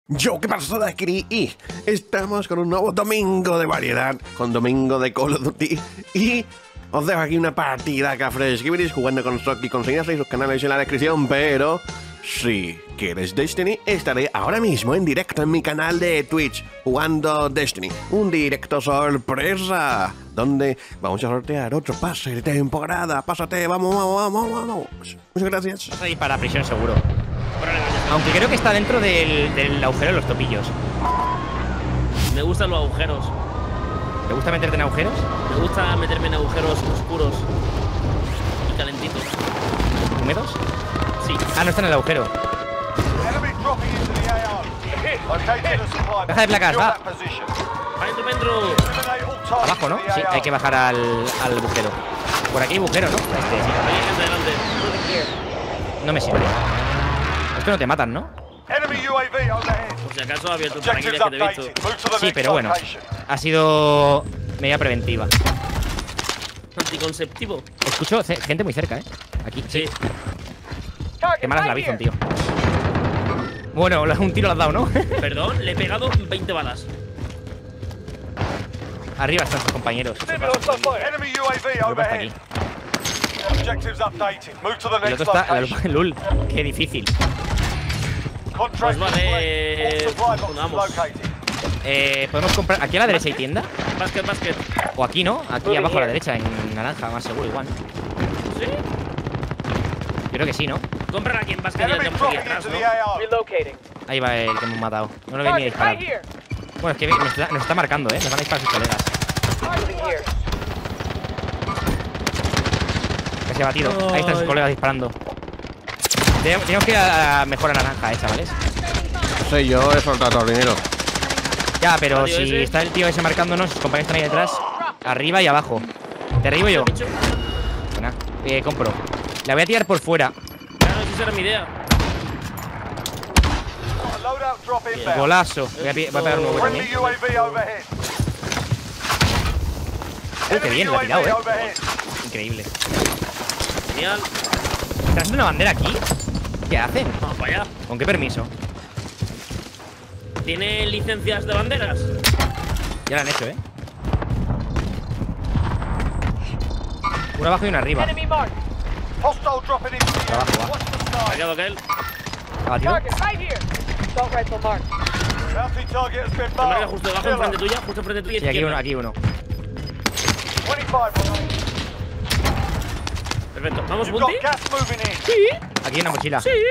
Yo, ¿qué pasa, Dakiri? Y estamos con un nuevo domingo de variedad, con domingo de Call of Duty. Y os dejo aquí una partida cafres que veréis jugando con Soki. Conseguiréis sus canales en la descripción, pero si quieres Destiny, estaré ahora mismo en directo en mi canal de Twitch jugando Destiny. Un directo sorpresa, donde vamos a sortear otro pase de temporada. Pásate, vamos, vamos, vamos, vamos. Muchas gracias. Vas a ir para la prisión seguro. Aunque creo que está dentro del agujero de los topillos. Me gustan los agujeros. ¿Te gusta meterte en agujeros? Me gusta meterme en agujeros oscuros y calentitos. ¿Húmedos? Sí. Ah, no está en el agujero. Deja de placas, va. Dentro. Abajo, ¿no? Sí, hay que bajar al agujero. Por aquí hay agujero, ¿no? Sí. Hay gente delante. No me sirve. Esto no te matan, ¿no? Por si acaso ha abierto paracaídas que te he visto. Sí, pero bueno. Ha sido medida preventiva. Anticonceptivo. Escucho gente muy cerca, ¿eh? Aquí. Sí. Qué malas la Bison, tío. Bueno, un tiro lo has dado, ¿no? Perdón, le he pegado 20 balas. Arriba están sus compañeros. Europa está aquí. El otro está... Lul, qué difícil. Pues vale. Vamos. Podemos comprar... ¿Aquí a la derecha hay tienda? Basket. O aquí, ¿no? Aquí abajo a la derecha, en naranja, más seguro igual. ¿Sí? Creo que sí, ¿no? Comprar aquí en basket y el tenemos aquí atrás, ¿no? Ahí va el que hemos matado. No lo voy ni a disparar. Bueno, es que nos está marcando, ¿eh? Nos van a disparar sus colegas. Que se ha batido. Ahí están sus colegas disparando. Tenemos que ir a mejor a naranja, chavales. Sé yo, he soltado todo el dinero. Ya, pero si está el tío ese marcándonos, sus compañeros están ahí detrás. Arriba y abajo. ¿Te arribo yo? Buena. Compro. La voy a tirar por fuera. Claro, esa era mi idea. Golazo. Voy a pegar un nuevo también. Qué bien, lo ha tirado, Increíble. Genial. ¿Están haciendo una bandera aquí? ¿Qué hacen? Vamos para allá. ¿Con qué permiso? ¿Tiene licencias de banderas? Ya la han hecho, Una abajo y una arriba. Abajo, va. Fallado aquel. ¿Abatido? Te marca justo debajo, enfrente tuya, justo enfrente tuya. Sí, aquí uno. Perfecto. ¿Vamos, Bunty? Sí. Aquí hay una mochila. Sí.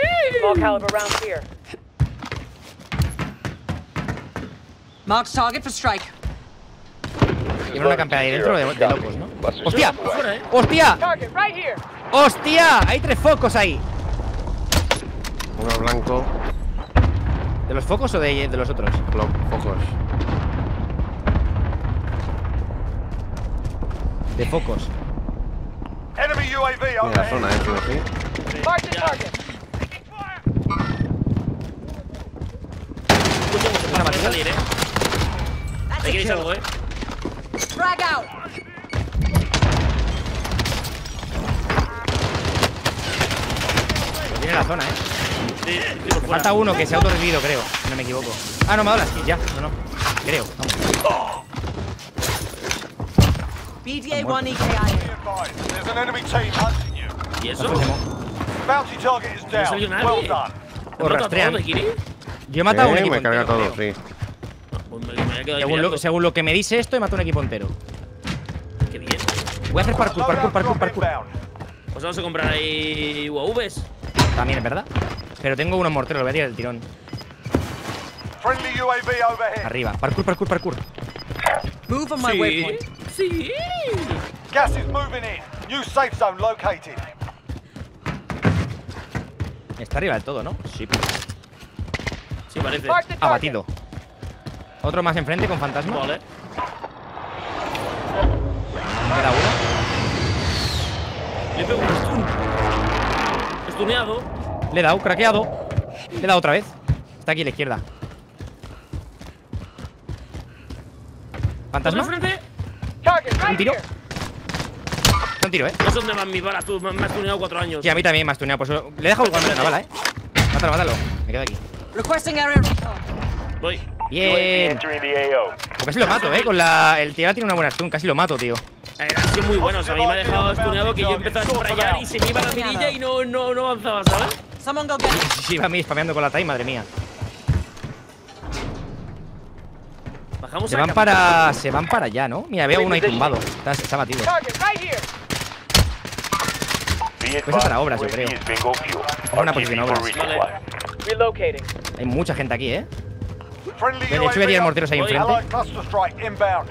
Marks target for strike. Llevan una campeada ahí dentro de locos, ¿no? ¡Hostia! Fuera, ¡Hostia! ¡Hostia! Hay 3 focos ahí. Uno blanco. ¿De los focos o de los otros? Los focos. De focos. En la zona, sí. Una va a salir, Hay que ir algo, Frag out. Tiene la zona, Sí, Me falta uno que se ha autorrevivido, creo. Si no me equivoco. Ah, no, me ha dado la skill, ya. No. Creo. Vamos. BDA-1 EKI. ¿Y eso? No salió nadie. O rastrean. ¿De Kiri? Yo he matado a un equipo me carga entero, todo, creo. sí. Pues me había quedado mirando. Según lo que me dice esto, he matado a un equipo entero. Qué bien. Voy a hacer parkour. Pues vamos a comprar ahí UAVs. También es verdad. Pero tengo unos morteros, lo voy a tirar el tirón. Arriba. Parkour. Move on my waypoint. Sí. Gas is moving in. New safe zone located. Está arriba del todo, ¿no? Sí. Sí, parece. Abatido. Otro más enfrente con fantasma. Vale. Queda uno. Le pego un stun. Stuneado. Le he dado, craqueado. Le he dado otra vez. Está aquí a la izquierda. ¿Fantasma? Enfrente. Un tiro. Un tiro, No sé dónde van mis balas, tú. Me has tuneado 4 años. Sí, a mí también me has tuneado. Pues le he dejado una bala, Mátalo. Me quedo aquí. Requesting area. Voy. Bien. Pues casi lo mato, con el tío tiene una buena stun, casi lo mato, tío. Ha sido muy bueno, o sea, a mí me ha dejado estuneado que yo empezaba a sprayar y se me iba la mirilla y no avanzaba, ¿sabes? Someone go get it. Sí, va a mí spameando con la TAI, madre mía. Bajamos Se van para allá, ¿no? Mira, veo uno ahí tumbado. Está batido. Pues es para obras, yo creo. Es una posición obras. Vale. Hay mucha gente aquí, ¿eh? Friendly De hecho, voy a tirar morteros ahí enfrente. Allied cluster strike inbound.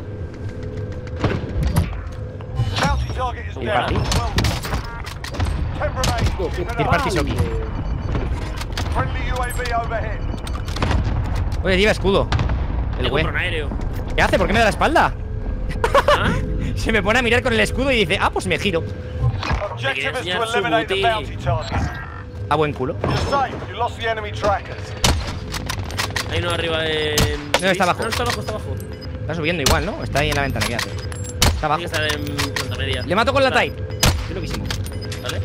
Bounty target is Tea down. party. 10 remain. Tea party Shoki. Friendly UAV overhead. Oye, lleva escudo. Le El güey. compro un aéreo. ¿Qué hace? ¿Por qué me da la espalda? ¿Ah? Se me pone a mirar con el escudo y dice, ah, pues me giro. Objective is enseñar to su eliminate the booty. bounty target. A buen culo. You're safe. You lost the enemy trackers. Hay uno arriba en. No, está abajo. No, está abajo, está abajo. Está subiendo igual, ¿no? Está ahí en la ventana, ¿qué hace? Está abajo. Tiene que estar en planta media. Le mato con la Vale. TAI. Qué loquísimo. Vale.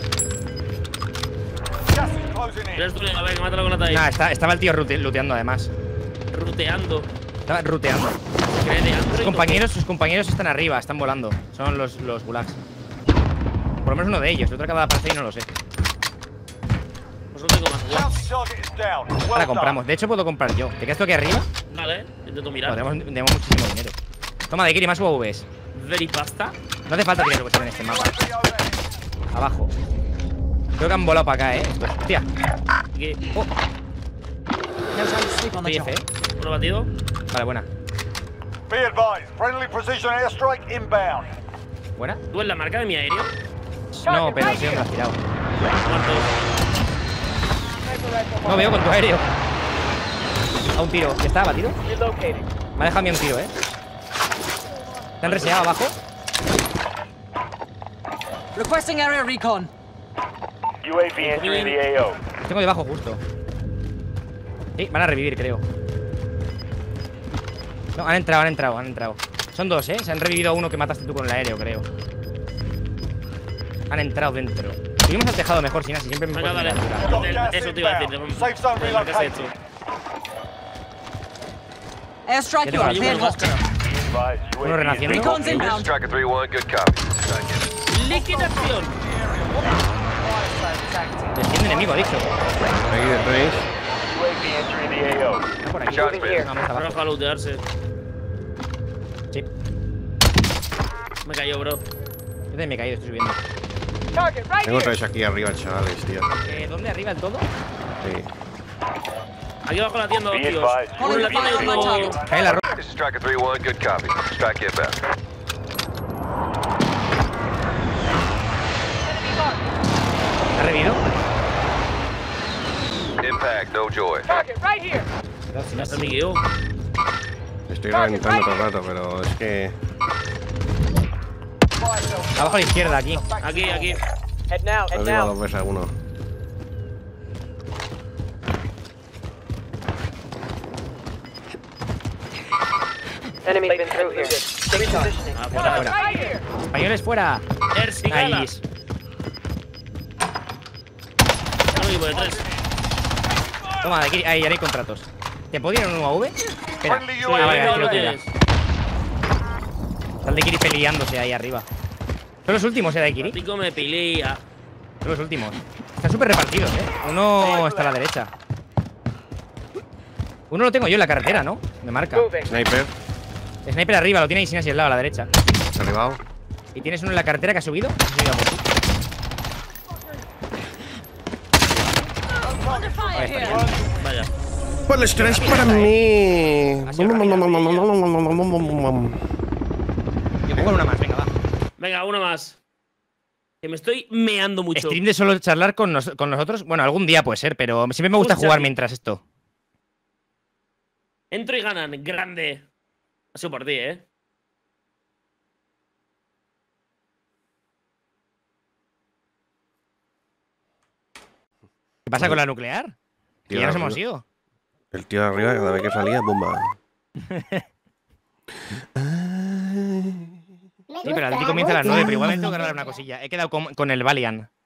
Gas is closing in. Tienes tú, a ver, que mátalo con la TAI. Nah, estaba el tío looteando además. Ruteando. Estaba ruteando. ¿Crees de Android? Sus compañeros están arriba, están volando. Son los gulags. Por lo menos uno de ellos. El otro acaba de aparecer y no lo sé. Pues no tengo más Bounty guaps. target is down. Well Ahora done. compramos. De hecho, puedo comprar yo. ¿Te quedas tú aquí arriba? Vale, intento mirar. No, tenemos muchísimo dinero. Toma, de Kiri, más UAVs. Very pasta. No hace falta tirar en este mapa. UAV overhead. Abajo. Creo que han volado para acá, estos. Hostia. Aquí. Oh, No time to sleep on the estoy job. F, Uno batido. Vale, buena. Be advised. Friendly precision airstrike inbound. ¿Buena? ¿Tú en la marca de mi aéreo? No, pero sí, me has tirado. Muerto. No veo con tu aéreo. A un tiro. ¿Ya está batido? Me ha dejado a mí un tiro, ¿Te han reseado abajo? Requesting area recon. UAV entering the AO. Los tengo debajo justo. Sí, van a revivir, creo. No, han entrado. Son dos, Se han revivido a uno que mataste tú con el aéreo, creo. Han entrado dentro. Subimos al tejado mejor, sin así. Siempre me Venga, pones dale. en la altura. Got gas Eso te iba a decir. inbound. Safe zone Lo que has relocated. hecho. Airstrike Ya you are tengo cleared una hostile. Uno renaciendo. Recon's inbound. Striker 3-1, good copy. Liquidación. Desciende enemigo, ha dicho. Ahí detrás. UAV entering the AO. Está por aquí. Shots No, missed. vamos abajo. Rafa a lootearse. Sí. Me cayó, bro. Yo también me he caído, estoy subiendo. Tengo tres aquí arriba, chavales, tío. ¿Dónde arriba el todo? Sí. Aquí abajo la tienda, Be tíos. advised. Uno en la tienda y Calling fire on my otro. Cae la ropa. This is Striker 3-1, good copy. Strike inbound. ¿Ha revivido? Impact, no joy. Está mi guío. Estoy reventando todo el rato, pero es que. Abajo a la izquierda, aquí. Aquí. Arriba dos veces a uno. Afuera. Fuera. Españoles fuera. Ersigala. Nice. Un equipo de 3. Toma, aquí ahí hay contratos. ¿Te puedo ir en un UAV? Espera. Friendly Ah, vale, UAV aquí lo tienes. tienes. Está el de Kiri peleándose ahí arriba. Son los últimos, de Kiri. Pico me pilía. Son los últimos. Están súper repartidos, Uno está a la derecha. Uno lo tengo yo en la carretera, ¿no? Me marca. Sniper, Sniper arriba, lo tiene ahí sin así al lado, a la derecha. derribado. Y tienes uno en la carretera que ha subido. Ha subido a por ti. Under fire here. Vaya. Pues el estrés para mí. Ha sido rápida, Yo pongo una más, venga, va. Venga, una más. Que me estoy meando mucho. Stream de solo charlar con nosotros. Bueno, algún día puede ser, pero siempre me gusta Escucha, jugar tío. mientras esto. Entro y ganan. Grande. Ha sido por ti, ¿Qué pasa con la nuclear? Que Tío, ya nos la- hemos ido. El tío de arriba, cada vez que salía, bomba. Sí, pero el tío comienza a las 9, pero igual me tengo que arreglar una cosilla. He quedado con el Valiant.